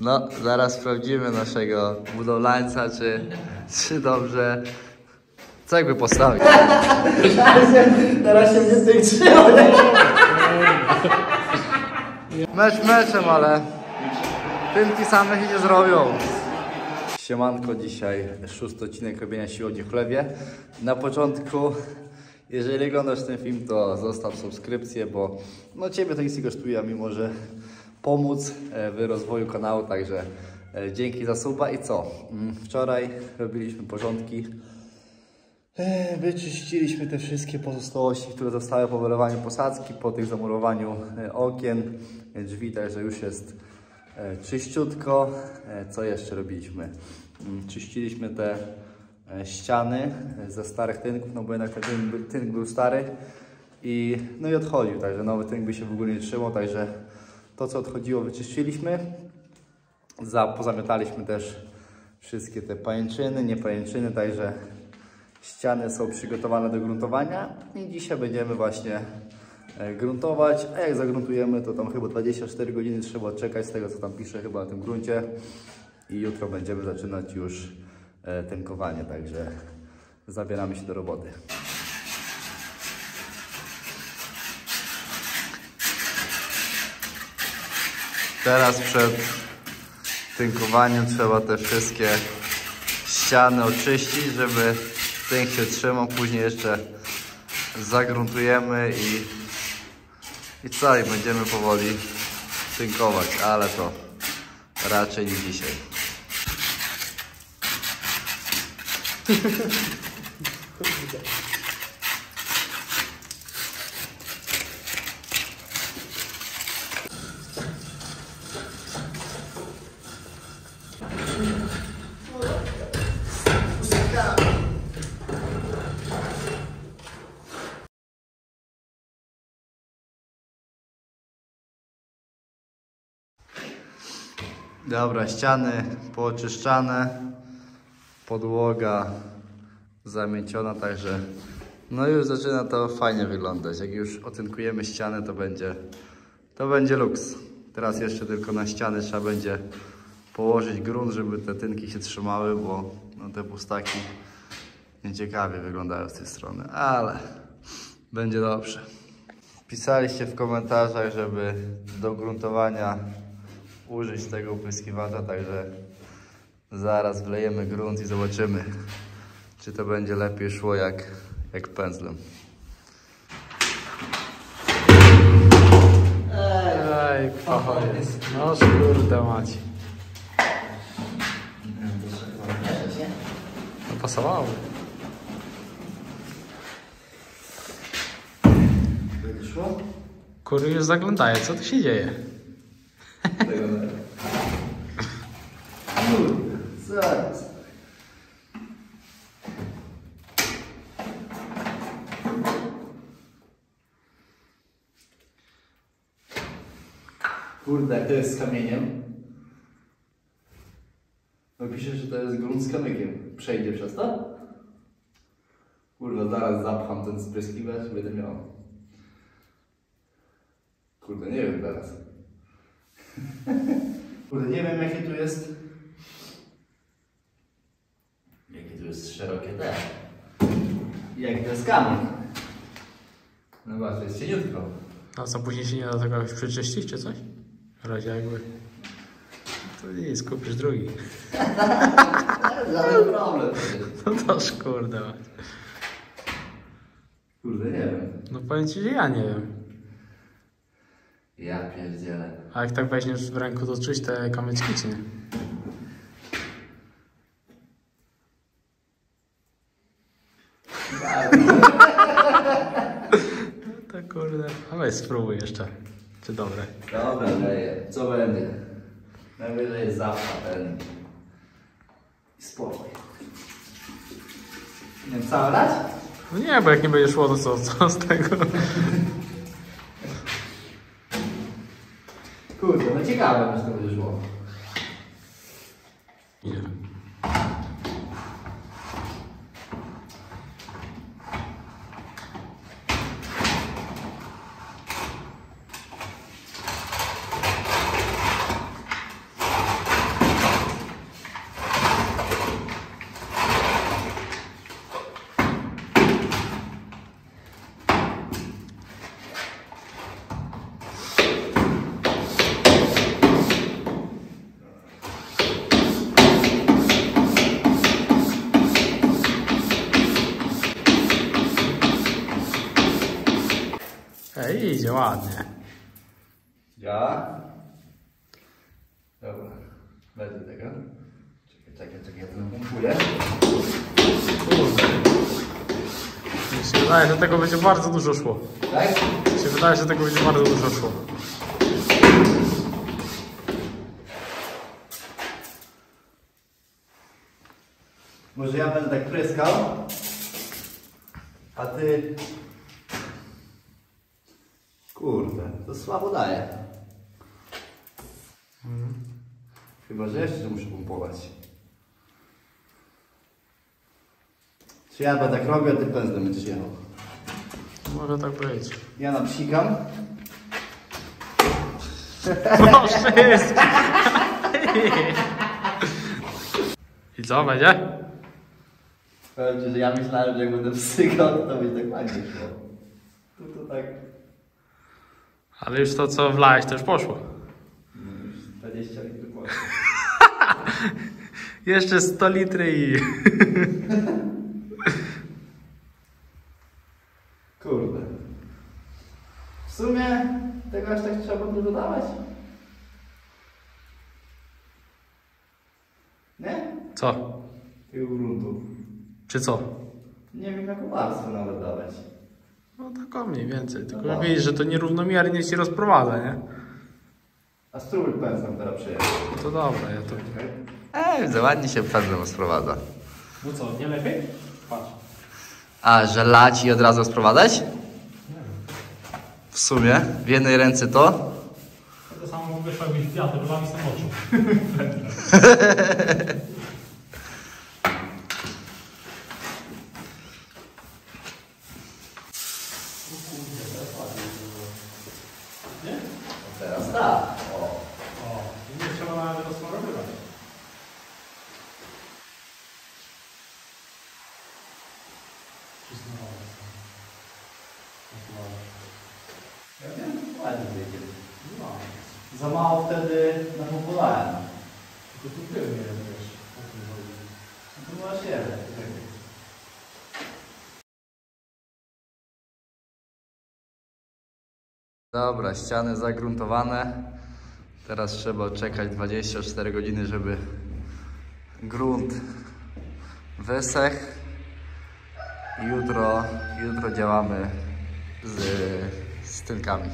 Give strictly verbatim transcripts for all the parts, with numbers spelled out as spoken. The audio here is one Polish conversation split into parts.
No, zaraz sprawdzimy naszego budowlańca, czy, czy dobrze... Co jakby postawić? Teraz się więcej trzymał. Mecz meczem, ale tynki same się nie zrobią. Siemanko, dzisiaj szósty odcinek robienia siłowni w chlewie. Na początku, jeżeli oglądasz ten film, to zostaw subskrypcję, bo no Ciebie to nic nie kosztuje, a mimo że pomóc w rozwoju kanału, także dzięki za suba. I co? Wczoraj robiliśmy porządki. Wyczyściliśmy te wszystkie pozostałości, które zostały po wylewaniu posadzki, po tych zamurowaniu okien, drzwi, także już jest czyściutko. Co jeszcze robiliśmy? Czyściliśmy te ściany ze starych tynków, no bo jednak ten tynk, tynk był stary i, no i odchodził, także nowy tynk by się w ogóle nie trzymał, także to co odchodziło wyczyściliśmy. Za, pozamiataliśmy też wszystkie te pajęczyny, nie pajęczyny, także ściany są przygotowane do gruntowania i dzisiaj będziemy właśnie gruntować, a jak загruntujemy, to tam chyba dwadzieścia cztery godziny trzeba czekać, z tego co tam pisze chyba na tym gruncie, i jutro będziemy zaczynać już tynkowanie, także zabieramy się do roboty. Teraz przed tynkowaniem trzeba te wszystkie ściany oczyścić, żeby tynk się trzymał, później jeszcze загruntujemy i, i co, i będziemy powoli tynkować, ale to raczej nie dzisiaj. Dobra, ściany pooczyszczane, podłoga zamieciona, także no już zaczyna to fajnie wyglądać. Jak już otynkujemy ściany, to będzie, to będzie luks. Teraz jeszcze tylko na ściany trzeba będzie położyć grunt, żeby te tynki się trzymały, bo no, te pustaki nieciekawie wyglądają z tej strony, ale będzie dobrze. Pisaliście w komentarzach, żeby do gruntowania użyć tego opryskiwacza, także zaraz wlejemy grunt i zobaczymy, czy to będzie lepiej szło jak, jak pędzlem. Ej, pachowiec. No kurde macie. No pasowało. Będzie szło? Kury już zaglądają, co tu się dzieje? Tego nie. Kurde, zaraz. Kurde, jak to jest z kamieniem? No pisze, że to jest grunt z kamykiem. Przejdzie przez to? Kurde, zaraz zapcham ten spryskiwacz, będę miał. Kurde, nie wiem teraz. Kurde, nie wiem jakie tu jest. Jakie tu jest szerokie te. Jaki to jest kamień. No właśnie, to jest cieniutko. A co, później się nie da tego jakoś przeczyścić czy coś? W razie jakby... To nic, kupisz drugi. Żaden problem. No toż kurde. Kurde, nie wiem. No powiem ci, że ja nie wiem. Ja pierdzielę. A jak tak weźmiesz w ręku, to czuć te kamyczki, czy nie? To kurde. A weź spróbuj jeszcze. Czy dobre? Dobra, leję. Co będzie? Najwyżej zapcha ten. I spokój. Nie wiem, całe dać? No nie, bo jak nie będzie szło, to co, co z tego? Kurde, no ciekawe, że to będzie szło. Nie wiem. Ej, idzie ładnie. Ja? Dobra, będę tego. Czekaj, czekaj, czekaj, ja to napompuję. Kurde. Mi się wydaje, że tego będzie bardzo dużo szło. Tak? Mi się wydaje, że tego będzie bardzo dużo szło. Może ja będę tak pryskał, a ty... Kurde, to słabo daje. Mhm. Chyba, że jeszcze muszę pompować. Czy ja będę tak robił, a ty pędzlem będziesz jechał? Może tak być. Ja napsikam. No wszystko! I co, będzie? Powiem ci, że ja myślałem, że jak będę psykał, to będzie tak fajnie szło. Tu to tak... Ale już to, co wlałeś, to już poszło. No już dwadzieścia litrów poszło. Jeszcze sto litry i... Kurde. W sumie tego aż tak trzeba było dodawać? Nie? Co? Tego gruntu. Czy co? Nie wiem jaką warstwę nawet dawać. No tak o mniej więcej. Tylko No no tak. widzisz, że to nierównomiernie się rozprowadza, nie? A strój pędzlem teraz przyjechał. To dobra, ja to... Ej, za ładnie się pędzlem rozprowadza. No co, nie lepiej? Patrz. A, że lać i od razu sprowadzać? W sumie, w jednej ręce to? To samo wyszło jakbyś wiatr, wlami sam oczu. Nie? Teraz tak. O. O, nie trzeba nawet rozsmarowywać. Ja wiem, ładnie wyjdzie. No. Za mało wtedy napompowałem. Tylko tu tył nie wiesz, o tym chodzi. No to właśnie. Dobra, ściany zagruntowane. Teraz trzeba czekać dwadzieścia cztery godziny, żeby grunt wysechł. I jutro, jutro działamy z, z tynkami.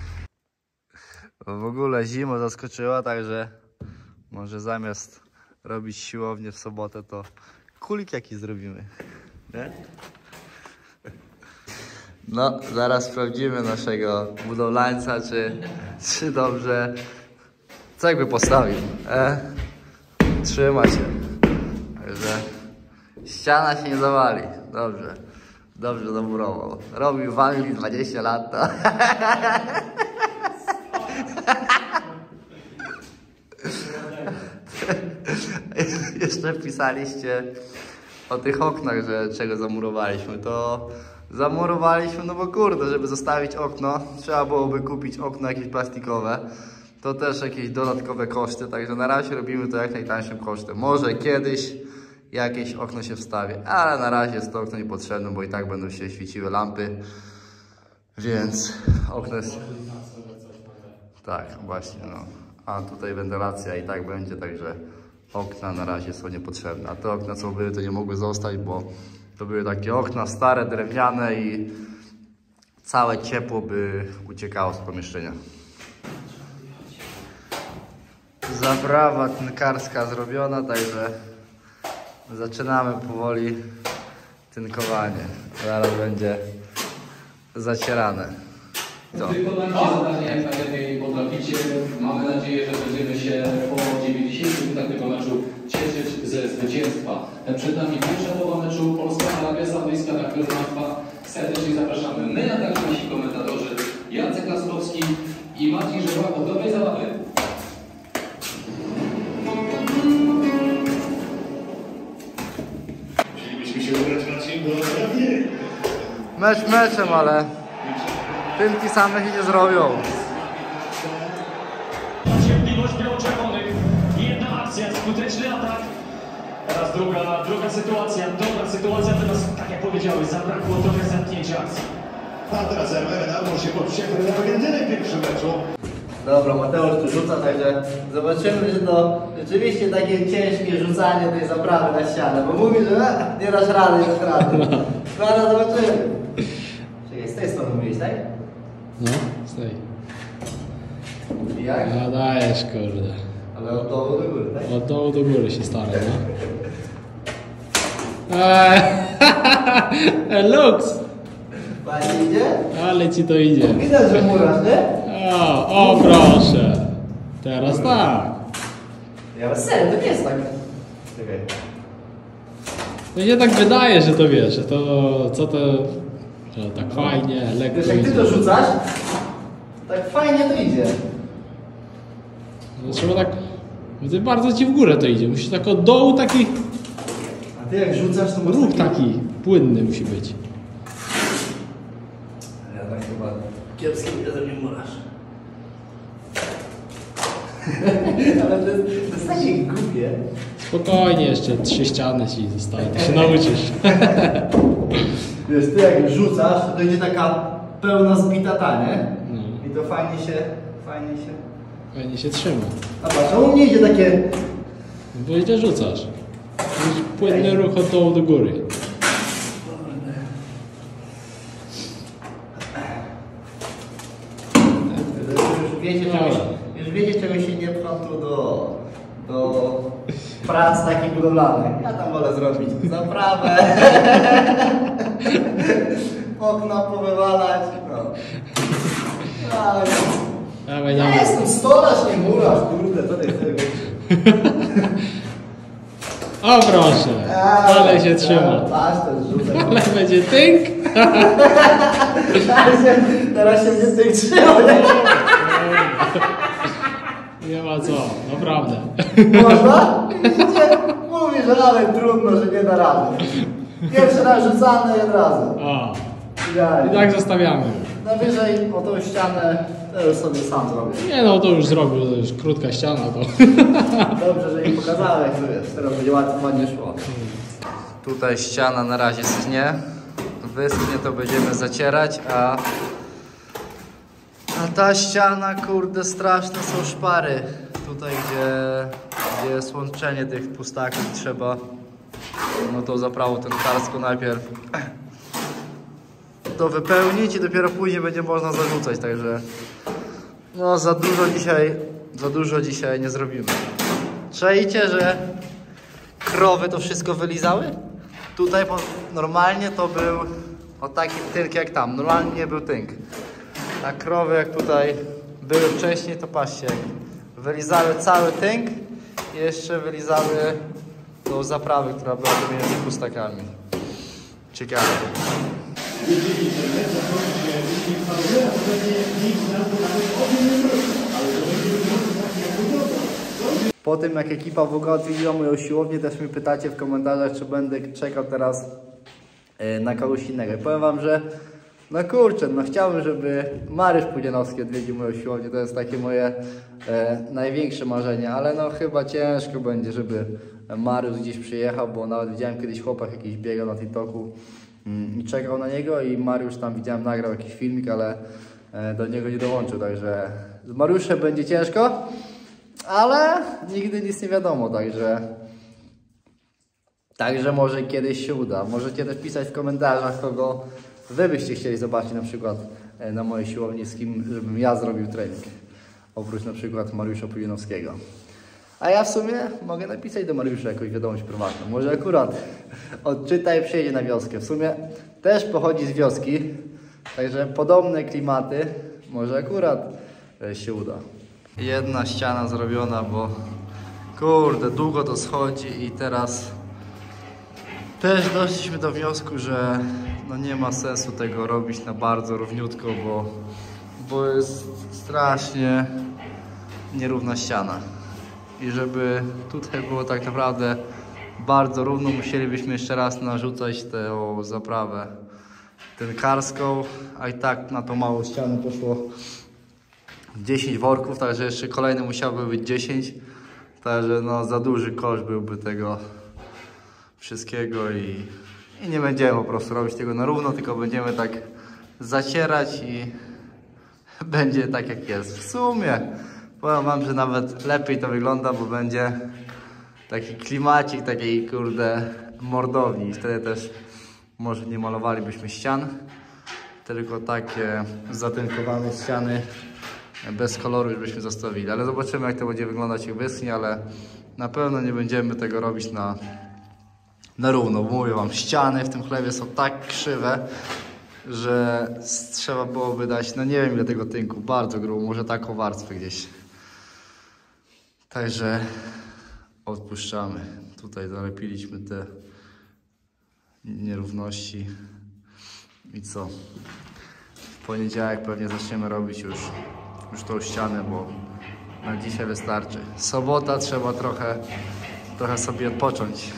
W ogóle zima zaskoczyła, także może zamiast robić siłownię w sobotę, to kulik jaki zrobimy, nie? No, zaraz sprawdzimy naszego budowlańca, czy, czy dobrze, co jakby postawił. E? Trzyma się. Także ściana się nie zawali. Dobrze. Dobrze zamurował. Robił w Anglii dwadzieścia lat. To. Jeszcze pisaliście o tych oknach, że czego zamurowaliśmy. To zamurowaliśmy, no bo kurde, żeby zostawić okno, trzeba byłoby kupić okno jakieś plastikowe. To też jakieś dodatkowe koszty, także na razie robimy to jak najtańszym kosztem. Może kiedyś jakieś okno się wstawi, ale na razie jest to okno niepotrzebne, bo i tak będą się świeciły lampy, więc okno jest... Tak, właśnie, no. A tutaj wentylacja i tak będzie, także okna na razie są niepotrzebne. A te okna, co były, to nie mogły zostać, bo to były takie okna stare, drewniane i całe ciepło by uciekało z pomieszczenia. Zaprawa tynkarska zrobiona, także zaczynamy powoli tynkowanie. Zaraz będzie zacierane. Co? Wykonajcie zadanie jak najlepiej potraficie. Mamy nadzieję, że będziemy się po dziewięćdziesięciu minutach tego meczu cieszyć ze zwycięstwa. Przed nami pierwsza połowa meczu Polska-Arabia Saudyjska, na którą Państwa serdecznie zapraszamy. My, a także nasi komentatorzy Jacek Laskowski i Marcin Żełak. Od dobrej zabawy. Musielibyśmy się ubrać raczej do Arabii. Mecz meczem, ale tynki same się nie zrobią. Cierpliwość biało-czerwonych. Jedna akcja, skuteczny atak. Teraz druga, druga sytuacja, dobra sytuacja. Teraz, tak jak powiedziałeś, zabrakło trochę zamknięcia akcji. A teraz Emerald może się poczuć jak na Argentynę w pierwszym meczu. Dobra, Mateusz tu rzuca, także zobaczymy, że to rzeczywiście takie ciężkie rzucanie tej zaprawy na ścianę, bo mówi, że e, nie dasz rady, nie dasz rady. No ale zobaczymy. Czekaj, z tej strony mówisz, tak? No, stoi. I jak? No dajesz, kurde. Ale od dołu do góry, tak? Od dołu do góry się stara, no. Eee, Lux! Fajnie idzie? Ale ci to idzie. Widać, że murasz, nie? O, o proszę. Teraz tak. Ja bez serio, to nie jest tak. Czekaj. To się tak wydaje, że to wiesz, że to co to, że tak fajnie, lekko Wiesz, jak ty idzie. to rzucasz, tak fajnie to idzie. No, trzeba tak, bo ty bardzo ci w górę to idzie. Musisz tak od dołu taki A ty jak rzucasz, to ruch taki płynny musi być. Ja tak chyba kiepski idę ze mnie murasz. Ale to jest, to jest takie głupie. Spokojnie, jeszcze trzy ściany ci zostały, to się nauczysz. Wiesz, ty jak rzucasz, to idzie taka pełna zbita ta, nie? No. I to fajnie się, fajnie się... Fajnie się trzyma. A patrz, a u mnie idzie takie... Bo idzie rzucasz. Musisz płynny ruch od dołu do góry. Już wiecie, czegoś, już wiecie, czego się nie pcham tu do, do prac takich budowlanych. Ja tam wolę zrobić zaprawę, okna powywalać, no. Ale, Dawaj, ja dawaj. jestem stolarz, nie murarz, kurde, co ty chcesz? O proszę, ale się trzyma. Patrz, to jest rzucę. Ale będzie tynk. Teraz się, teraz się mnie tych trzyma. Nie ma co, naprawdę. Można? Widzicie? Mówi, że nawet trudno, że nie da rady. Pierwszy raz rzucane i od razu. O, i Idealnie. tak zostawiamy. Najwyżej o tą ścianę to już sobie sam zrobię. Nie no, to już zrobił, to już krótka ściana to. Dobrze, że jej pokazałem, jak to jest. Teraz będzie ładnie, ładnie szło. Tutaj ściana na razie schnie. Wyschnie, to będziemy zacierać, a... A ta ściana, kurde, straszne są szpary. Tutaj, gdzie, gdzie jest łączenie tych pustaków, trzeba no to zaprawą ten karsko najpierw to wypełnić i dopiero później będzie można zarzucać, także no za dużo dzisiaj, za dużo dzisiaj nie zrobimy. Czajcie, że krowy to wszystko wylizały? Tutaj normalnie to był o taki tynk jak tam, normalnie nie był tynk. A krowy jak tutaj były wcześniej, to patrzcie, jak wylizały cały tynk i jeszcze wylizały tą zaprawę, która była pomiędzy pustakami. Ciekawe. Po tym jak ekipa w ogóle odwiedziła moją siłownię, też mi pytacie w komentarzach, czy będę czekał teraz na kogoś innego. I powiem wam, że no kurczę, no chciałbym, żeby Mariusz Pudzianowski odwiedził moją siłownię, to jest takie moje e, największe marzenie, ale no chyba ciężko będzie, żeby Mariusz gdzieś przyjechał, bo nawet widziałem kiedyś chłopak jakiś biegał na TikToku mm, i czekał na niego i Mariusz tam widziałem nagrał jakiś filmik, ale e, do niego nie dołączył, także z Mariuszem będzie ciężko, ale nigdy nic nie wiadomo, także także może kiedyś się uda. Możecie też pisać w komentarzach, kogo wy byście chcieli zobaczyć na przykład na mojej siłowni, z kim żebym ja zrobił trening. Oprócz na przykład Mariusza Pudzianowskiego. A ja w sumie mogę napisać do Mariusza jakąś wiadomość prywatną. Może akurat odczyta i przyjedzie na wioskę. W sumie też pochodzi z wioski, także podobne klimaty. Może akurat się uda. Jedna ściana zrobiona, bo kurde, długo to schodzi i teraz też doszliśmy do wniosku, że no nie ma sensu tego robić na bardzo równiutko, bo, bo jest strasznie nierówna ściana. I żeby tutaj było tak naprawdę bardzo równo, musielibyśmy jeszcze raz narzucać tę zaprawę tynkarską, a i tak na tą małą ścianę poszło dziesięć worków, także jeszcze kolejne musiałoby być dziesięć, także no za duży koszt byłby tego wszystkiego i, i nie będziemy po prostu robić tego na równo, tylko będziemy tak zacierać i będzie tak jak jest. W sumie powiem wam, że nawet lepiej to wygląda, bo będzie taki klimacik takiej kurde mordowni i wtedy też może nie malowalibyśmy ścian, tylko takie zatynkowane ściany bez koloru już byśmy zostawili, ale zobaczymy jak to będzie wyglądać jak wyschnie, ale na pewno nie będziemy tego robić na, na równo, bo mówię wam, ściany w tym chlebie są tak krzywe, że trzeba byłoby dać, no nie wiem ile tego tynku, bardzo grubo, może taką warstwę gdzieś. Także odpuszczamy. Tutaj zalepiliśmy te nierówności i co? W poniedziałek pewnie zaczniemy robić już, już tą ścianę, bo na dzisiaj wystarczy. Sobota trzeba trochę, trochę sobie odpocząć.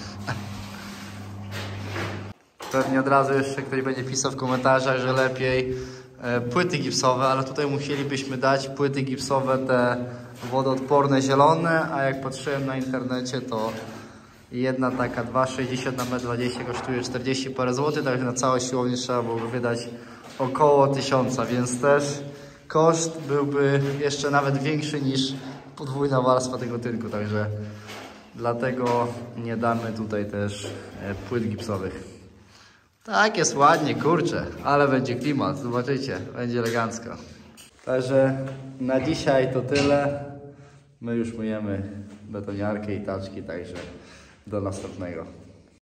Pewnie od razu jeszcze ktoś będzie pisał w komentarzach, że lepiej e, płyty gipsowe, ale tutaj musielibyśmy dać płyty gipsowe te wodoodporne zielone, a jak patrzyłem na internecie, to jedna taka dwa sześćdziesiąt na metr dwadzieścia kosztuje czterdzieści parę złotych, także na całą siłownię trzeba byłoby wydać około tysiąca, więc też koszt byłby jeszcze nawet większy niż podwójna warstwa tego tynku, także dlatego nie damy tutaj też e, płyt gipsowych. Tak jest ładnie, kurczę, ale będzie klimat, zobaczycie, będzie elegancko. Także na dzisiaj to tyle. My już myjemy betoniarkę i taczki, także do następnego.